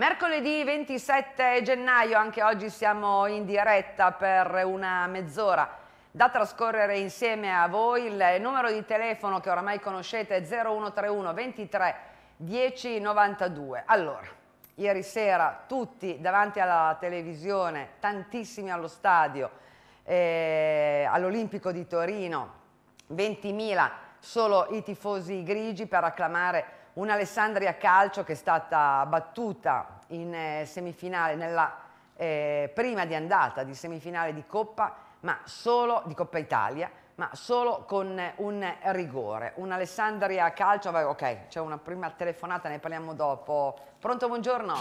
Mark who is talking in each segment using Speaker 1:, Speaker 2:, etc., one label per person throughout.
Speaker 1: Mercoledì 27 gennaio, anche oggi siamo in diretta per una mezz'ora da trascorrere insieme a voi. Il numero di telefono che oramai conoscete è 0131 23 10 92. Allora, ieri sera tutti davanti alla televisione, tantissimi allo stadio, all'Olimpico di Torino, 20.000 solo i tifosi grigi per acclamare un'Alessandria Calcio che è stata battuta in semifinale, nella prima di andata di semifinale di Coppa, ma solo di Coppa Italia, ma solo con un rigore. Un'Alessandria Calcio, ok, c'è una prima telefonata, ne parliamo dopo. Pronto, buongiorno?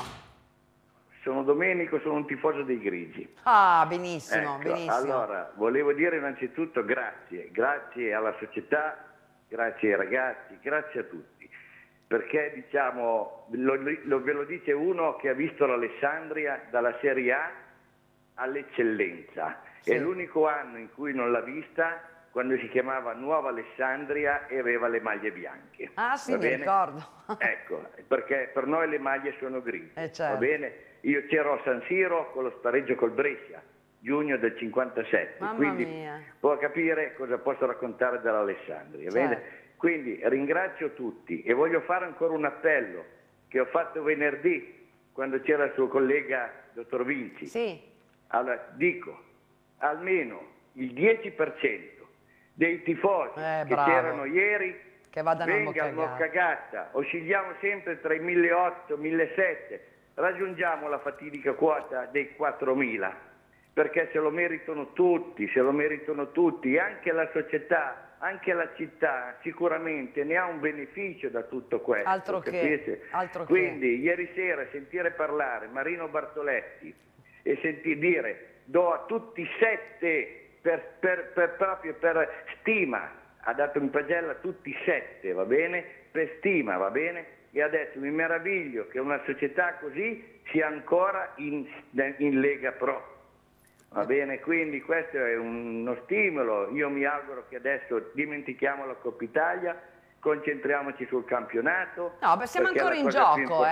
Speaker 2: Sono Domenico, sono un tifoso dei grigi.
Speaker 1: Ah, benissimo,
Speaker 2: ecco,
Speaker 1: benissimo.
Speaker 2: Allora, volevo dire innanzitutto grazie alla società, grazie ai ragazzi, grazie a tutti. Perché diciamo, ve lo dice uno che ha visto l'Alessandria dalla Serie A all'eccellenza. Sì. È l'unico anno in cui non l'ha vista quando si chiamava Nuova Alessandria e aveva le maglie bianche.
Speaker 1: Ah sì, mi ricordo.
Speaker 2: Ecco, perché per noi le maglie sono grigie,
Speaker 1: certo.
Speaker 2: Va bene? Io c'ero a San Siro con lo spareggio col Brescia, giugno del 57,
Speaker 1: Mamma
Speaker 2: quindi
Speaker 1: mia.
Speaker 2: può capire cosa posso raccontare dell'Alessandria, certo. Quindi ringrazio tutti e voglio fare ancora un appello che ho fatto venerdì quando c'era il suo collega dottor Vinci.
Speaker 1: Sì.
Speaker 2: Allora, dico, almeno il 10% dei tifosi che c'erano ieri
Speaker 1: che
Speaker 2: venga al Moccagasta, oscilliamo sempre tra i 1.800 e 1.700, raggiungiamo la fatidica quota dei 4.000, perché se lo meritano tutti, e anche la società, anche la città sicuramente ne ha un beneficio da tutto questo.
Speaker 1: Altro che.
Speaker 2: Quindi ieri sera sentire parlare Marino Bartoletti e sentire dire do a tutti 7 proprio per stima, ha dato in pagella a tutti 7, va bene? Per stima, va bene? E adesso mi meraviglio che una società così sia ancora in Lega Pro. Va bene, quindi questo è uno stimolo. Io mi auguro che adesso dimentichiamo la Coppa Italia, concentriamoci sul campionato.
Speaker 1: No, beh, siamo ancora in gioco,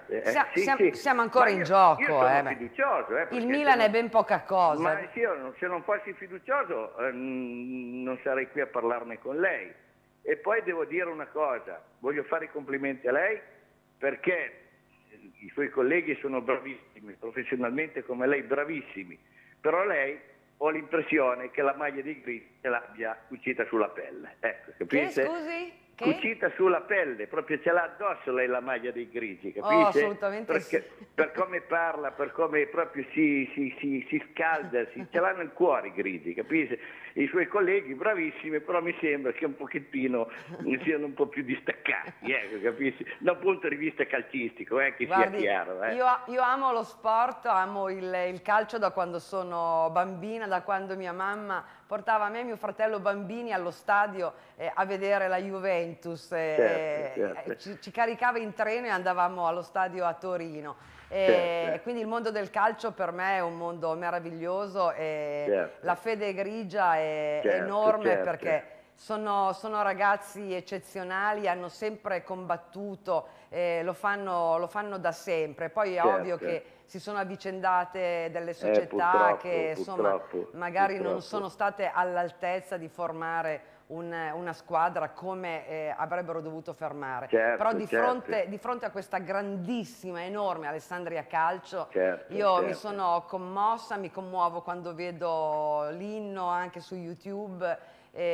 Speaker 1: siamo ancora in gioco.
Speaker 2: Io sono fiducioso.
Speaker 1: Il Milan è ben poca cosa.
Speaker 2: Ma io, se non fossi fiducioso non sarei qui a parlarne con lei. E poi devo dire una cosa, voglio fare i complimenti a lei perché i suoi colleghi sono bravissimi, professionalmente come lei bravissimi. Però lei ho l'impressione che la maglia dei grigi ce l'abbia cucita sulla pelle. Ecco, capisce?
Speaker 1: Che, scusi? Che?
Speaker 2: Cucita sulla pelle, proprio ce l'ha addosso lei la maglia dei grigi, capisce?
Speaker 1: Oh, assolutamente
Speaker 2: perché,
Speaker 1: sì.
Speaker 2: Per come parla, per come proprio si scalda, ce l'ha nel cuore i grigi, capisce? I suoi colleghi bravissimi, però mi sembra che un pochettino siano un po' più distaccati, capisci? Da un punto di vista calcistico, che
Speaker 1: Guardi,
Speaker 2: sia chiaro.
Speaker 1: Io amo lo sport, amo il calcio da quando sono bambina, da quando mia mamma portava me e mio fratello bambini allo stadio a vedere la Juventus,
Speaker 2: certo.
Speaker 1: Ci caricava in treno e andavamo allo stadio a Torino. Quindi il mondo del calcio per me è un mondo meraviglioso e la fede grigia è enorme perché sono ragazzi eccezionali, hanno sempre combattuto, lo fanno da sempre. Poi è ovvio che si sono avvicendate delle società che insomma magari non sono state all'altezza di formare una squadra come avrebbero dovuto fermare. Però di fronte a questa grandissima, enorme Alessandria Calcio, io mi sono commossa, mi commuovo quando vedo l'inno anche su YouTube.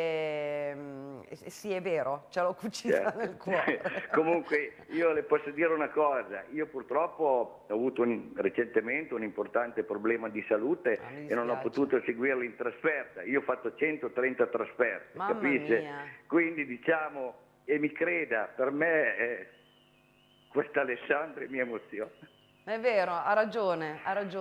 Speaker 1: Sì, è vero, ce l'ho cucita nel cuore.
Speaker 2: Comunque io le posso dire una cosa, io purtroppo ho avuto recentemente un importante problema di salute e non ho potuto seguirla in trasferta. Io ho fatto 130 trasferte, capisce?
Speaker 1: Mia.
Speaker 2: Quindi diciamo, e mi creda, per me questa Alessandria mi emoziona.
Speaker 1: È vero, ha ragione,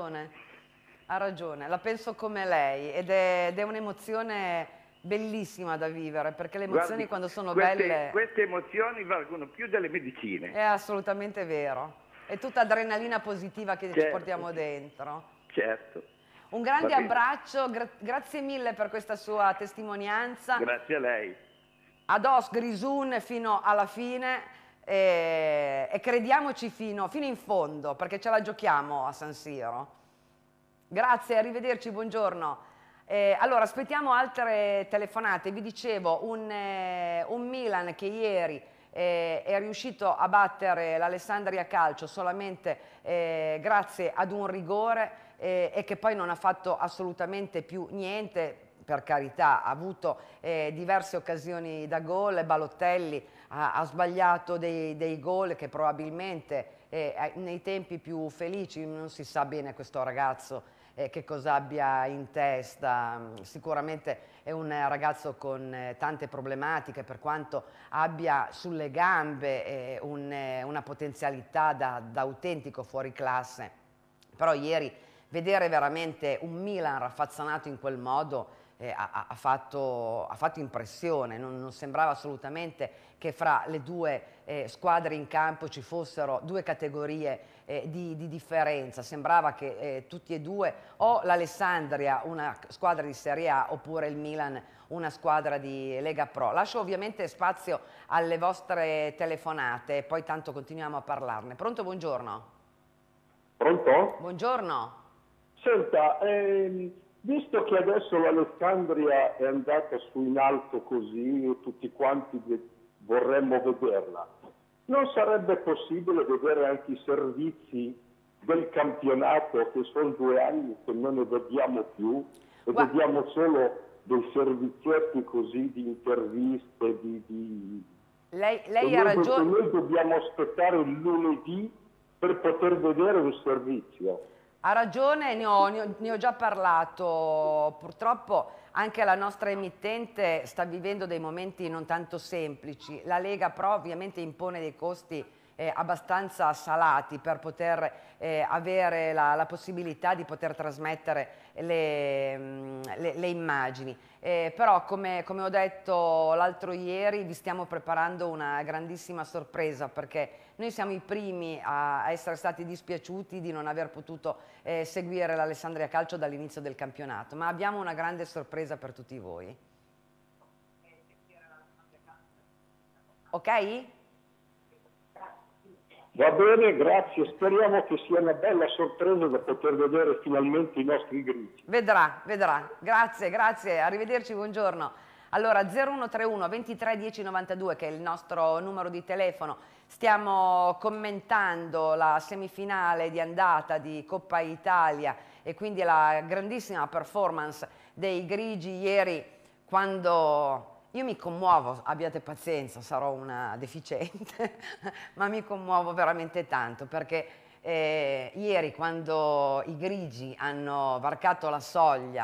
Speaker 1: la penso come lei ed è un'emozione bellissima da vivere, perché le emozioni quando sono belle...
Speaker 2: Queste emozioni valgono più delle medicine.
Speaker 1: È assolutamente vero. È tutta adrenalina positiva che ci portiamo dentro.
Speaker 2: Certo.
Speaker 1: Un grande abbraccio, grazie mille per questa sua testimonianza.
Speaker 2: Grazie a lei.
Speaker 1: Ados Grisun fino alla fine. e crediamoci fino in fondo, perché ce la giochiamo a San Siro. Grazie, arrivederci, buongiorno. Allora, aspettiamo altre telefonate. Vi dicevo, un Milan che ieri è riuscito a battere l'Alessandria Calcio solamente grazie ad un rigore e che poi non ha fatto assolutamente più niente. Per carità, ha avuto diverse occasioni da gol, Balotelli ha sbagliato dei gol che probabilmente nei tempi più felici, non si sa bene questo ragazzo che cosa abbia in testa. Sicuramente è un ragazzo con tante problematiche, per quanto abbia sulle gambe una potenzialità da autentico fuoriclasse. Però ieri vedere veramente un Milan raffazzanato in quel modo ha fatto impressione. Non sembrava assolutamente che fra le due squadre in campo ci fossero due categorie di differenza. Sembrava che tutti e due, o l'Alessandria una squadra di Serie A oppure il Milan una squadra di Lega Pro. Lascio ovviamente spazio alle vostre telefonate e poi tanto continuiamo a parlarne. Pronto, buongiorno.
Speaker 3: Pronto?
Speaker 1: Buongiorno.
Speaker 3: Senta, visto che adesso l'Alessandria è andata su in alto così e tutti quanti vorremmo vederla, non sarebbe possibile vedere anche i servizi del campionato, che sono 2 anni che non ne vediamo più e vediamo solo dei servizietti così di interviste,
Speaker 1: Lei ha ragione.
Speaker 3: Noi dobbiamo aspettare il lunedì per poter vedere un servizio.
Speaker 1: Ha ragione, ne ho già parlato. Purtroppo anche la nostra emittente sta vivendo dei momenti non tanto semplici. La Lega Pro ovviamente impone dei costi abbastanza salati per poter avere la possibilità di poter trasmettere le immagini. Però come ho detto l'altro ieri, vi stiamo preparando una grandissima sorpresa, perché noi siamo i primi a essere stati dispiaciuti di non aver potuto seguire l'Alessandria Calcio dall'inizio del campionato, ma abbiamo una grande sorpresa per tutti voi. Ok?
Speaker 3: Va bene, grazie. Speriamo che sia una bella sorpresa da poter vedere finalmente i nostri grigi.
Speaker 1: Vedrà. Grazie, arrivederci, buongiorno. Allora, 0131 23 10 92, che è il nostro numero di telefono. Stiamo commentando la semifinale di andata di Coppa Italia e quindi la grandissima performance dei grigi ieri, quando... Io mi commuovo, abbiate pazienza, sarò una deficiente, ma mi commuovo veramente tanto, perché ieri, quando i grigi hanno varcato la soglia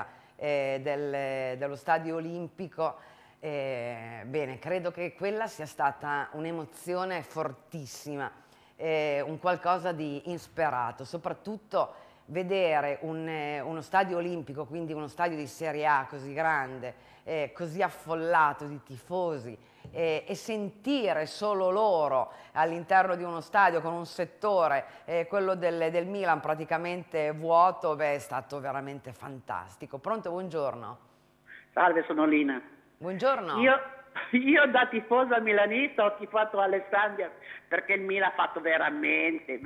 Speaker 1: dello stadio olimpico, bene, credo che quella sia stata un'emozione fortissima, un qualcosa di insperato, soprattutto vedere uno stadio olimpico, quindi uno stadio di Serie A così grande, così affollato di tifosi, e sentire solo loro all'interno di uno stadio con un settore, quello del Milan, praticamente vuoto. Beh, è stato veramente fantastico. Pronto, buongiorno.
Speaker 4: Salve, sono Lina.
Speaker 1: Buongiorno.
Speaker 4: Io da tifosa milanista ho tifato Alessandria perché il Milan ha fatto veramente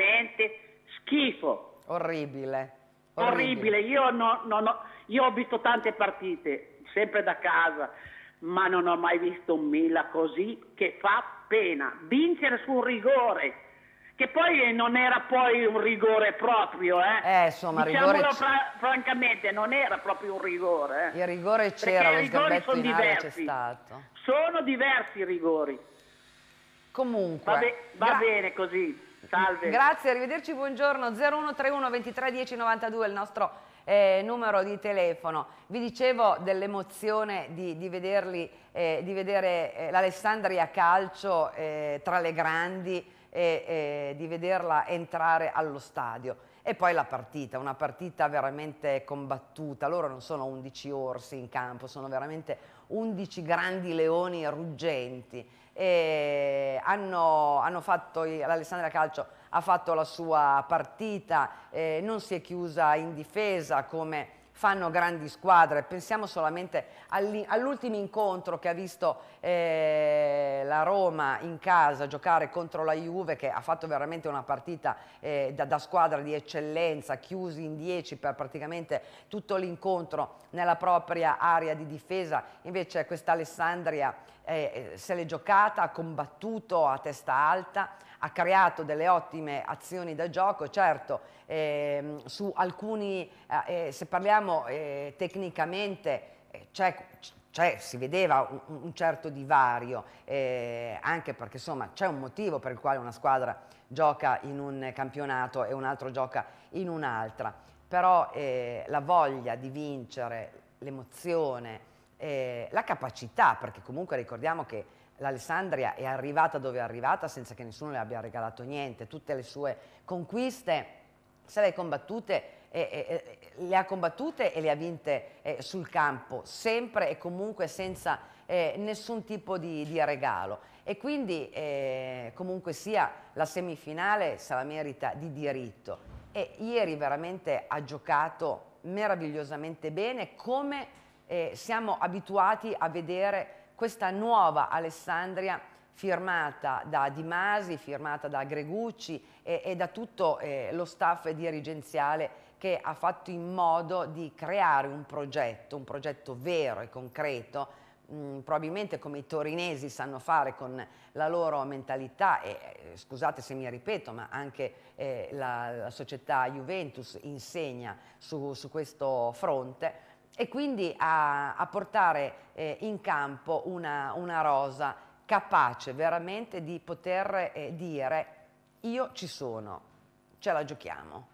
Speaker 4: schifo.
Speaker 1: Orribile.
Speaker 4: Io ho visto tante partite, sempre da casa, ma non ho mai visto un Milan così, che fa pena. Vincere su un rigore, che poi non era poi un rigore proprio,
Speaker 1: insomma,
Speaker 4: diciamolo francamente, non era proprio un rigore.
Speaker 1: Il rigore c'era, lo sgambetto in aria c'è stato.
Speaker 4: Sono diversi i rigori.
Speaker 1: Comunque.
Speaker 4: Va bene così. Salve.
Speaker 1: Grazie, arrivederci, buongiorno. 0131 23 10 92 è il nostro numero di telefono. Vi dicevo dell'emozione di vedere l'Alessandria Calcio tra le grandi e di vederla entrare allo stadio. E poi la partita, una partita veramente combattuta. Loro non sono 11 orsi in campo, sono veramente 11 grandi leoni ruggenti. L'Alessandria Calcio ha fatto la sua partita, non si è chiusa in difesa come fanno grandi squadre. Pensiamo solamente all'ultimo incontro che ha visto la Roma in casa giocare contro la Juve, che ha fatto veramente una partita da squadra di eccellenza, chiusi in 10 per praticamente tutto l'incontro nella propria area di difesa. Invece questa Alessandria se l'è giocata, ha combattuto a testa alta, ha creato delle ottime azioni da gioco. Certo, su alcuni, se parliamo tecnicamente, si vedeva un certo divario, anche perché insomma c'è un motivo per il quale una squadra gioca in un campionato e un altro gioca in un'altra, però la voglia di vincere, l'emozione, la capacità, perché comunque ricordiamo che l'Alessandria è arrivata dove è arrivata senza che nessuno le abbia regalato niente. Tutte le sue conquiste se le ha combattute e le ha vinte sul campo, sempre e comunque senza nessun tipo di regalo. E quindi comunque sia, la semifinale se la merita di diritto. E ieri veramente ha giocato meravigliosamente bene, come siamo abituati a vedere questa nuova Alessandria, firmata da Di Masi, firmata da Gregucci e da tutto lo staff dirigenziale, che ha fatto in modo di creare un progetto vero e concreto, probabilmente come i torinesi sanno fare con la loro mentalità, e scusate se mi ripeto, ma anche la società Juventus insegna su questo fronte, e quindi a portare in campo una rosa capace veramente di poter dire: io ci sono, ce la giochiamo.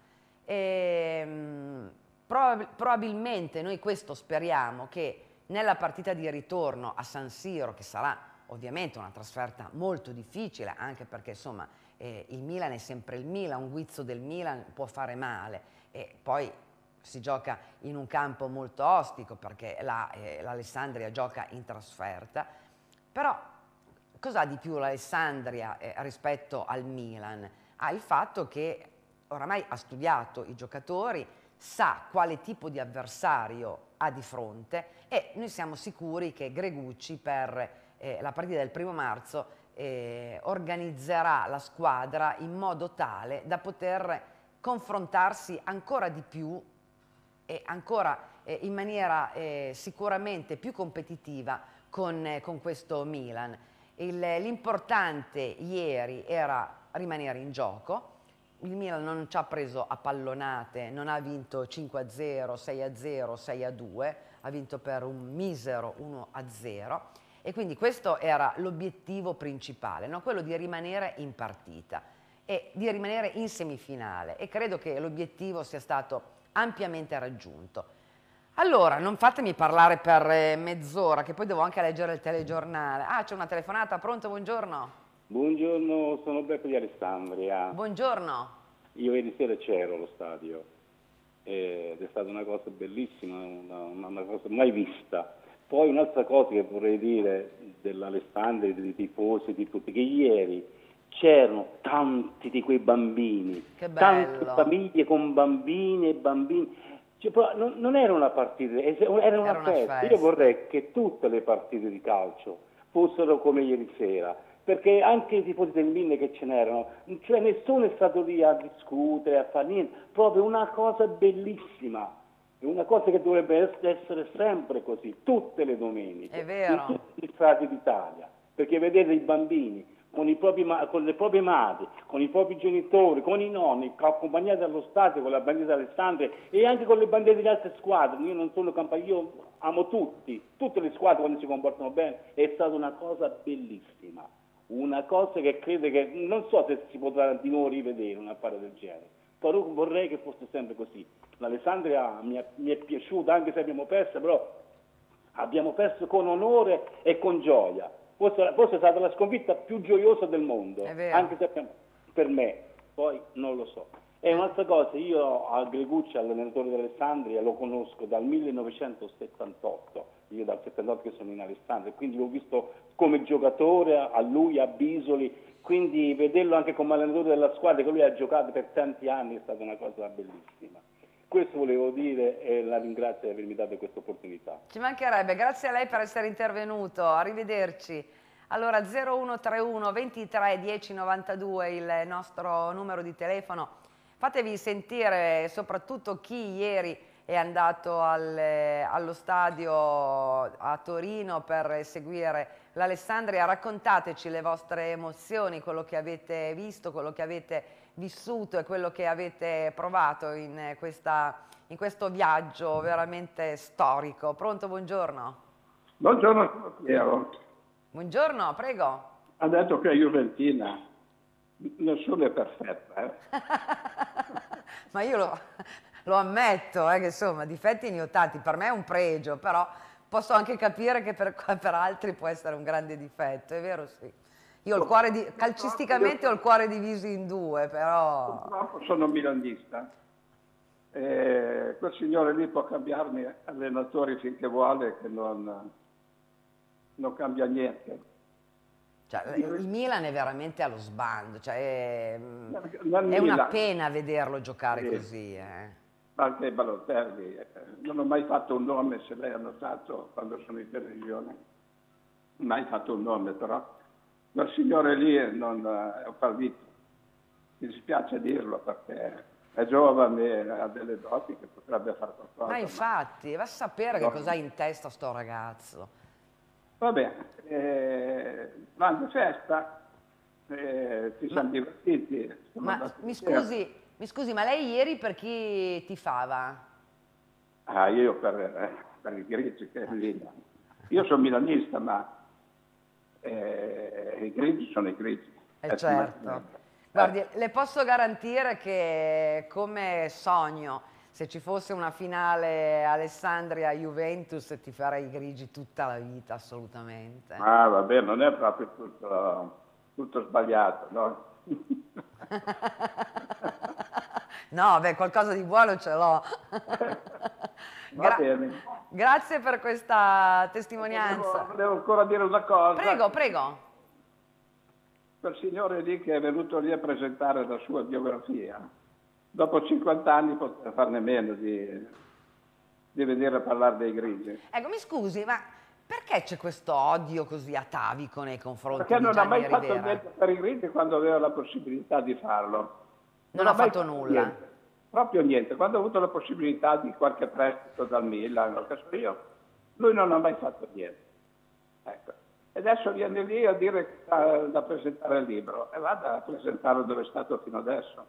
Speaker 1: Probabilmente noi questo speriamo, che nella partita di ritorno a San Siro, che sarà ovviamente una trasferta molto difficile, anche perché insomma il Milan è sempre il Milan, un guizzo del Milan può fare male, e poi si gioca in un campo molto ostico, perché l'Alessandria gioca in trasferta. Però cos'ha di più l'Alessandria rispetto al Milan? Ha il fatto che oramai ha studiato i giocatori, sa quale tipo di avversario ha di fronte, e noi siamo sicuri che Gregucci per la partita del 1° marzo organizzerà la squadra in modo tale da poter confrontarsi ancora di più e ancora in maniera sicuramente più competitiva con questo Milan. L'importante ieri era rimanere in gioco. Il Milan non ci ha preso a pallonate, non ha vinto 5-0, 6-0, 6-2, ha vinto per un misero 1-0, e quindi questo era l'obiettivo principale, no? Quello di rimanere in partita e di rimanere in semifinale, e credo che l'obiettivo sia stato ampiamente raggiunto. Allora, non fatemi parlare per mezz'ora, che poi devo anche leggere il telegiornale. Ah, c'è una telefonata, pronto, buongiorno.
Speaker 5: Buongiorno, sono Beppe di Alessandria.
Speaker 1: Buongiorno.
Speaker 5: Io ieri sera c'ero allo stadio ed è stata una cosa bellissima, una cosa mai vista. Poi un'altra cosa che vorrei dire dell'Alessandria, dei tifosi, di tutti, che ieri c'erano tanti di quei bambini, tante famiglie con bambini e bambini. Cioè, non era una partita, era una festa. Io vorrei che tutte le partite di calcio fossero come ieri sera, perché anche i tifosi del Milan che ce n'erano, cioè nessuno è stato lì a discutere, a fare niente, proprio una cosa bellissima, una cosa che dovrebbe essere sempre così, tutte le domeniche, in tutti gli strati d'Italia, perché vedere i bambini con le proprie madri, con i propri genitori, con i nonni, accompagnati allo stadio con la bandiera d'Alessandria e anche con le bandiere delle altre squadre. Io non sono campano, io amo tutte le squadre quando si comportano bene, è stata una cosa bellissima, una cosa che credo che, non so se si potrà di nuovo rivedere un affare del genere, però vorrei che fosse sempre così. L'Alessandria mi è piaciuta, anche se abbiamo perso, però abbiamo perso con onore e con gioia. Forse è stata la sconfitta più gioiosa del mondo, anche se per me, poi non lo so. E un'altra cosa, io a Gregucci, all'allenatore dell'Alessandria, lo conosco dal 1978, io dal 78 che sono in Alessandria, quindi l'ho visto come giocatore, a lui, a Bisoli, quindi vederlo anche come allenatore della squadra, che lui ha giocato per tanti anni, è stata una cosa bellissima. Questo volevo dire e la ringrazio di avermi dato questa opportunità.
Speaker 1: Ci mancherebbe, grazie a lei per essere intervenuto, arrivederci. Allora 0131 23 10 92 il nostro numero di telefono, fatevi sentire soprattutto chi ieri è andato allo stadio a Torino per seguire l'Alessandria, raccontateci le vostre emozioni, quello che avete visto, quello che avete vissuto e quello che avete provato in questo viaggio veramente storico. Pronto, buongiorno.
Speaker 3: Buongiorno, Piero.
Speaker 1: Buongiorno, prego.
Speaker 3: Ha detto che è juventina, nessuno è perfetta.
Speaker 1: Ma io lo ammetto, che insomma, difetti ne ho tanti, per me è un pregio, però posso anche capire che per altri può essere un grande difetto, è vero, sì. Io ho il cuore calcisticamente ho il cuore diviso in due, però...
Speaker 3: Purtroppo sono milanista. Quel signore lì può cambiarmi allenatori finché vuole, che non cambia niente.
Speaker 1: Cioè, il Milan è veramente allo sbando, cioè, è una pena vederlo giocare così.
Speaker 3: Anche Balotelli, non ho mai fatto un nome, se lei ha notato quando sono in televisione, mai fatto un nome, però quel signore lì è un fallito. Mi dispiace dirlo perché è giovane, ha delle doti che potrebbe fare qualcosa.
Speaker 1: Ma infatti, va a sapere che cosa ha in testa sto ragazzo.
Speaker 3: Va bene, grande festa, ci siamo divertiti.
Speaker 1: Ma mi scusi, ma lei ieri per chi tifava?
Speaker 3: Io per i grigi, che è lì. Io sono milanista, ma i grigi sono i grigi.
Speaker 1: Certo. Guardi, le posso garantire che come sogno, se ci fosse una finale Alessandria-Juventus, ti farei i grigi tutta la vita, assolutamente.
Speaker 3: Vabbè, non è proprio tutto sbagliato, no?
Speaker 1: No, beh, qualcosa di buono ce l'ho.
Speaker 3: Va bene.
Speaker 1: Grazie per questa testimonianza.
Speaker 3: Volevo ancora dire una cosa.
Speaker 1: Prego, prego.
Speaker 3: Quel signore lì che è venuto lì a presentare la sua biografia, dopo 50 anni poteva farne meno di venire a parlare dei grigi.
Speaker 1: Ecco, mi scusi, ma perché c'è questo odio così atavico nei confronti
Speaker 3: Perché
Speaker 1: di
Speaker 3: non ha
Speaker 1: Gianni
Speaker 3: mai fatto
Speaker 1: Rivera?
Speaker 3: niente per i grigi quando aveva la possibilità di farlo.
Speaker 1: Non ha fatto nulla?
Speaker 3: Niente, proprio niente. Quando ha avuto la possibilità di qualche prestito dal Milan, che so io, lui non ha mai fatto niente. Ecco. E adesso viene lì a dire da presentare il libro e vada a presentarlo dove è stato fino adesso.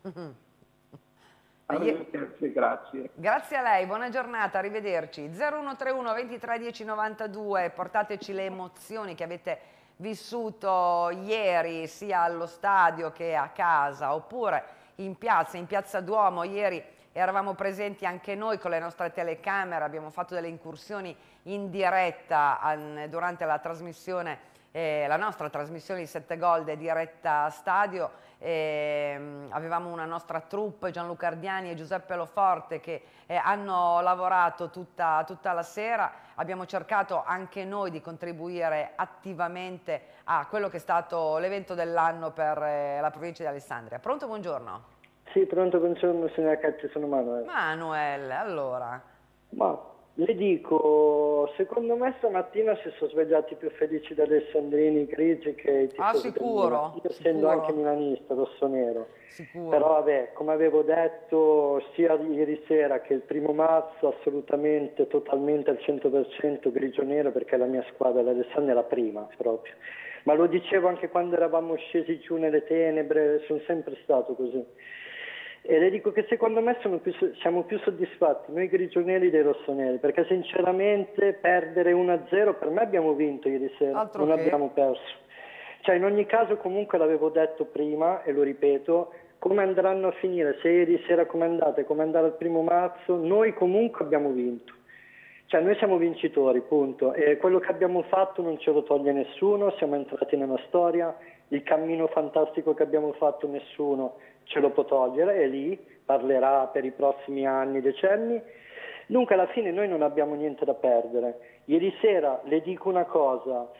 Speaker 3: Arrivederci, grazie.
Speaker 1: Grazie a lei, buona giornata, arrivederci. 0131 23 10 92, portateci le emozioni che avete vissuto ieri sia allo stadio che a casa oppure in piazza Duomo. Ieri eravamo presenti anche noi con le nostre telecamere, abbiamo fatto delle incursioni in diretta durante la trasmissione, la nostra trasmissione di 7 Gold diretta stadio. Avevamo una nostra troupe, Gianluca Ardiani e Giuseppe Loforte, che hanno lavorato tutta la sera. Abbiamo cercato anche noi di contribuire attivamente a quello che è stato l'evento dell'anno per la provincia di Alessandria. Pronto, buongiorno.
Speaker 6: Sì, pronto, buongiorno signora Cacci, sono Manuel.
Speaker 1: Manuel, allora.
Speaker 6: Ma le dico, secondo me stamattina si sono svegliati più felici da alessandrini grigi che i tifosi
Speaker 1: sicuro.
Speaker 6: Io essendo anche milanista, rossonero.
Speaker 1: Sicuro.
Speaker 6: Però vabbè, come avevo detto sia ieri sera che il primo mazzo, assolutamente, totalmente al 100% grigio-nero, perché la mia squadra, l'Alessandria, è la prima proprio. Ma lo dicevo anche quando eravamo scesi giù nelle tenebre, sono sempre stato così. E le dico che secondo me siamo più soddisfatti noi grigioneri dei rossoneri, perché sinceramente perdere 1-0, per me abbiamo vinto ieri sera, non abbiamo perso. Cioè in ogni caso comunque l'avevo detto prima e lo ripeto, come andranno a finire, se ieri sera come andate, come andare al primo mazzo, noi comunque abbiamo vinto. Cioè noi siamo vincitori, punto. E quello che abbiamo fatto non ce lo toglie nessuno, siamo entrati nella storia, il cammino fantastico che abbiamo fatto nessuno ce lo può togliere e lì parlerà per i prossimi anni, decenni. Dunque alla fine noi non abbiamo niente da perdere. Ieri sera le dico una cosa,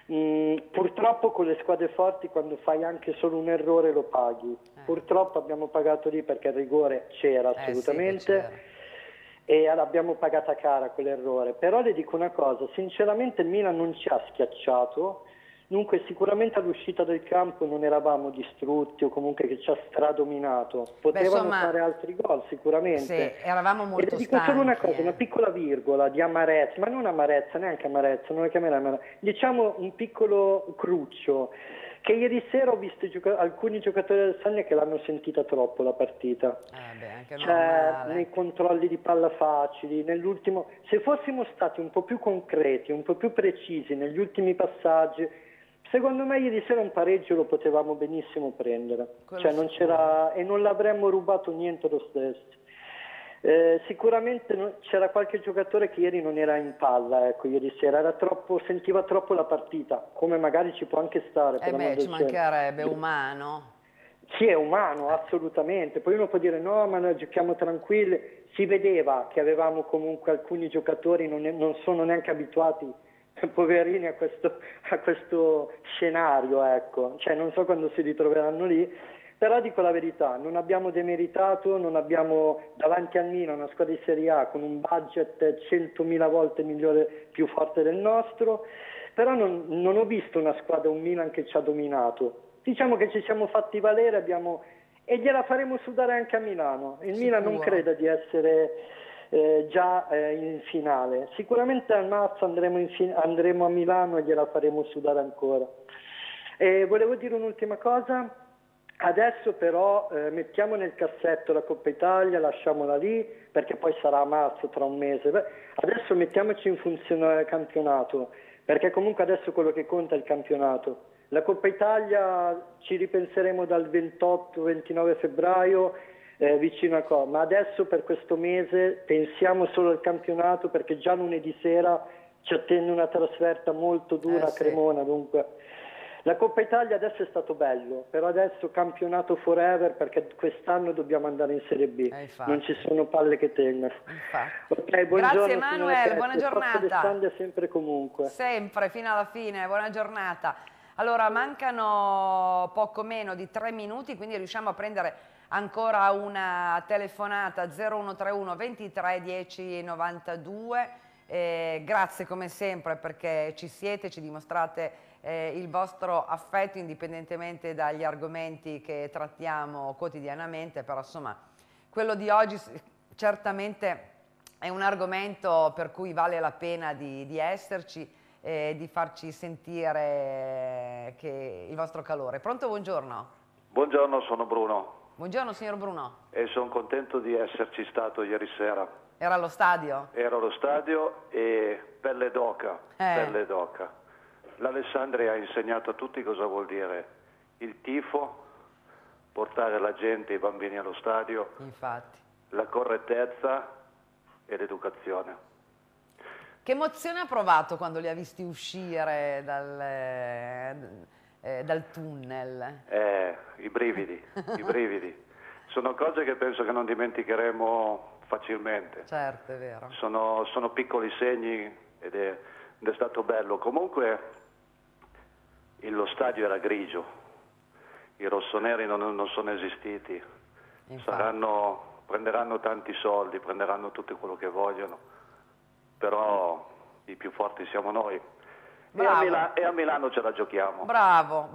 Speaker 6: Purtroppo con le squadre forti quando fai anche solo un errore lo paghi. Purtroppo abbiamo pagato lì perché il rigore c'era assolutamente. E l'abbiamo pagata cara quell'errore, però le dico una cosa, sinceramente il Milan non ci ha schiacciato, dunque sicuramente all'uscita del campo non eravamo distrutti o comunque che ci ha stradominato, potevano fare altri gol sicuramente.
Speaker 1: Sì, eravamo molto
Speaker 6: stanchi. Dico solo una cosa, una piccola virgola di amarezza, ma non amarezza, neanche amarezza, non la chiamerei amarezza, diciamo un piccolo cruccio. Che ieri sera ho visto alcuni giocatori del Sogna che l'hanno sentita troppo la partita. Nei controlli di palla facili, nell'ultimo. Se fossimo stati un po' più concreti, un po' più precisi negli ultimi passaggi, secondo me ieri sera un pareggio lo potevamo benissimo prendere. Non c'era, e non l'avremmo rubato niente lo stesso. Sicuramente c'era qualche giocatore che ieri non era in palla, ecco, ieri sera sentiva troppo la partita, come magari ci può anche stare.
Speaker 1: Ci mancherebbe, umano.
Speaker 6: Sì, è umano, assolutamente. Poi uno può dire no, ma noi giochiamo tranquilli. Si vedeva che avevamo comunque alcuni giocatori non sono neanche abituati, poverini, a questo scenario, ecco. Non so quando si ritroveranno lì. Però dico la verità, non abbiamo demeritato, non abbiamo davanti al Milan una squadra di Serie A con un budget 100.000 volte migliore, più forte del nostro, però non ho visto una squadra, un Milan che ci ha dominato. Diciamo che ci siamo fatti valere e gliela faremo sudare anche a Milano. Il Milan non crede di essere già in finale. Sicuramente a marzo andremo a Milano e gliela faremo sudare ancora. E volevo dire un'ultima cosa. Adesso però mettiamo nel cassetto la Coppa Italia, lasciamola lì perché poi sarà a marzo, tra un mese. Adesso mettiamoci in funzione del campionato, perché comunque adesso quello che conta è il campionato. La Coppa Italia ci ripenseremo dal 28-29 febbraio vicino a qua, ma adesso per questo mese pensiamo solo al campionato perché già lunedì sera ci attende una trasferta molto dura a Cremona, dunque... La Coppa Italia adesso è stato bello, però adesso campionato forever perché quest'anno dobbiamo andare in Serie B, non ci sono palle che tengano. Okay,
Speaker 1: grazie Emanuele, buona giornata.
Speaker 6: Sempre comunque.
Speaker 1: Sempre, fino alla fine, buona giornata. Allora, mancano poco meno di 3 minuti, quindi riusciamo a prendere ancora una telefonata 0131 23 10 92. Grazie come sempre perché ci siete, ci dimostrate il vostro affetto indipendentemente dagli argomenti che trattiamo quotidianamente, però insomma quello di oggi certamente è un argomento per cui vale la pena di esserci e di farci sentire il vostro calore. Pronto, buongiorno.
Speaker 7: Buongiorno, sono Bruno.
Speaker 1: Buongiorno signor Bruno.
Speaker 7: E sono contento di esserci stato ieri sera.
Speaker 1: Era allo stadio?
Speaker 7: Ero allo stadio e pelle d'oca, pelle d'oca. L'Alessandria ha insegnato a tutti cosa vuol dire il tifo, portare la gente, i bambini allo stadio,
Speaker 1: infatti,
Speaker 7: la correttezza e l'educazione.
Speaker 1: Che emozione ha provato quando li ha visti uscire dal tunnel?
Speaker 7: I brividi, i brividi. Sono cose che penso che non dimenticheremo facilmente.
Speaker 1: Certo, è vero.
Speaker 7: Sono piccoli segni ed è stato bello. Comunque lo stadio era grigio, i rossoneri non sono esistiti, prenderanno tanti soldi, prenderanno tutto quello che vogliono, però i più forti siamo noi. E a Milano ce la giochiamo.
Speaker 1: Bravo.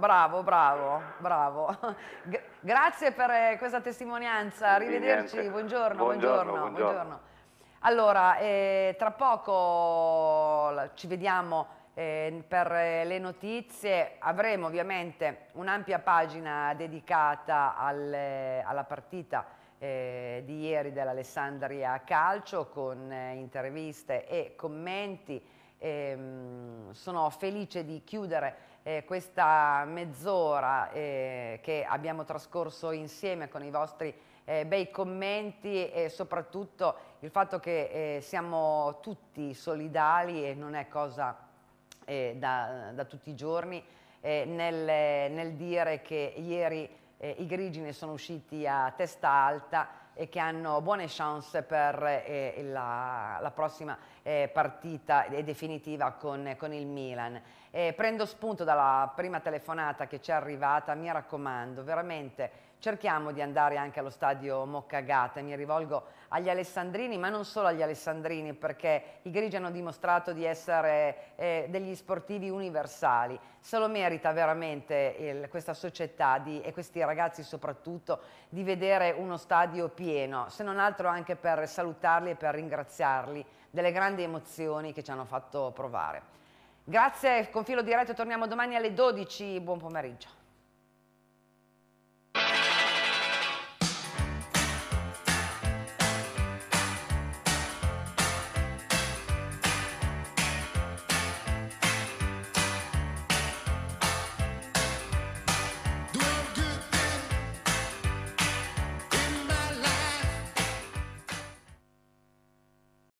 Speaker 1: Grazie per questa testimonianza, arrivederci, buongiorno. Allora, tra poco ci vediamo per le notizie, avremo ovviamente un'ampia pagina dedicata alla partita di ieri dell'Alessandria Calcio con interviste e commenti. Sono felice di chiudere questa mezz'ora che abbiamo trascorso insieme con i vostri bei commenti e soprattutto il fatto che siamo tutti solidali e non è cosa da tutti i giorni nel dire che ieri i grigi ne sono usciti a testa alta e che hanno buone chance per la prossima partita e definitiva con il Milan. Prendo spunto dalla prima telefonata che ci è arrivata, mi raccomando, veramente cerchiamo di andare anche allo stadio Moccagata, mi rivolgo agli alessandrini, ma non solo agli alessandrini, perché i grigi hanno dimostrato di essere degli sportivi universali. Se lo merita veramente questa società e questi ragazzi soprattutto di vedere uno stadio pieno, se non altro anche per salutarli e per ringraziarli delle grandi emozioni che ci hanno fatto provare. Grazie, con Filo Diretto torniamo domani alle 12, buon pomeriggio.